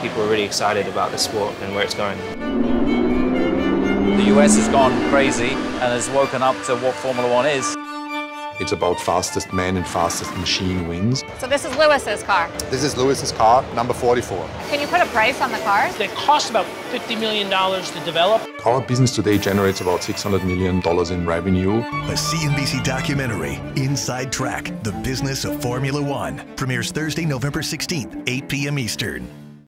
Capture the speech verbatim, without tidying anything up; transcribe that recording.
people are really excited about the sport and where it's going. The U S has gone crazy and has woken up to what Formula One is. It's about fastest man and fastest machine wins. So this is Lewis's car. This is Lewis's car, number forty-four. Can you put a price on the cars? They cost about fifty million dollars to develop. Our business today generates about six hundred million dollars in revenue. A C N B C documentary, Inside Track, The Business of Formula One, premieres Thursday, November sixteenth, eight p m Eastern.